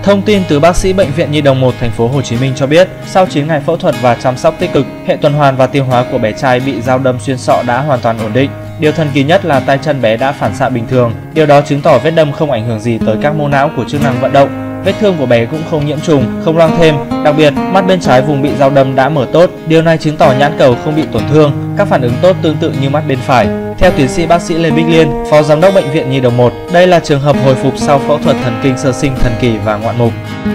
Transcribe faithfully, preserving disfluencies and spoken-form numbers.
Thông tin từ bác sĩ Bệnh viện Nhi đồng một thành phố Hồ Chí Minh cho biết, sau chín ngày phẫu thuật và chăm sóc tích cực, hệ tuần hoàn và tiêu hóa của bé trai bị dao đâm xuyên sọ đã hoàn toàn ổn định. Điều thần kỳ nhất là tay chân bé đã phản xạ bình thường. Điều đó chứng tỏ vết đâm không ảnh hưởng gì tới các mô não của chức năng vận động. Vết thương của bé cũng không nhiễm trùng, không loang thêm. Đặc biệt, mắt bên trái vùng bị dao đâm đã mở tốt. Điều này chứng tỏ nhãn cầu không bị tổn thương, các phản ứng tốt tương tự như mắt bên phải. Theo tiến sĩ bác sĩ Lê Bích Liên, Phó Giám đốc Bệnh viện Nhi đồng một, đây là trường hợp hồi phục sau phẫu thuật thần kinh sơ sinh thần kỳ và ngoạn mục.